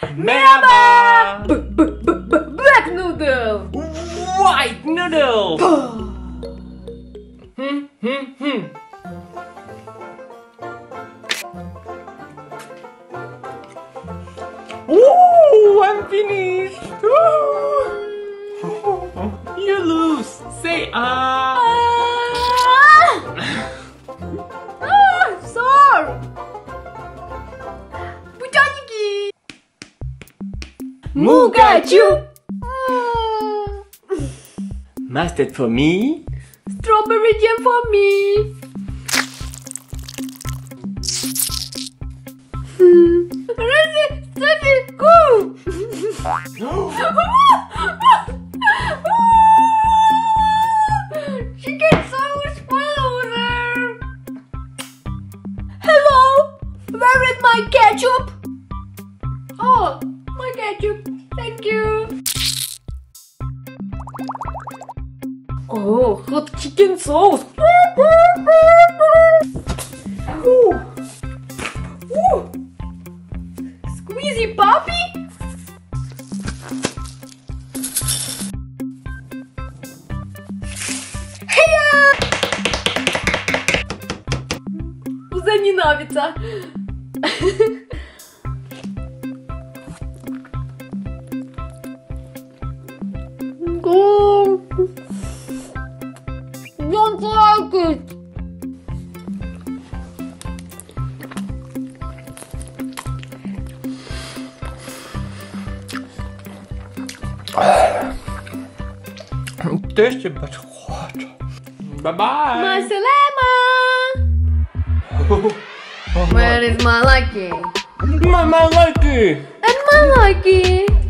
Merhaba. Black noodle. White noodle. Ooh, I'm finished. Ooh. You lose. Say Sor. Bujaniki. Mugachu. Mustard for me. Strawberry jam for me. Ready, go. Chicken sauce frozen. Hello, where is my ketchup? Oh, my ketchup. Thank you. Oh, hot chicken sauce. Ooh. Ooh. Squeezy puppy. Heya! Заненавится. Don't like it. Tasty but hot. Bye bye. Masalama. Where is my lucky? Mama lucky. And my lucky.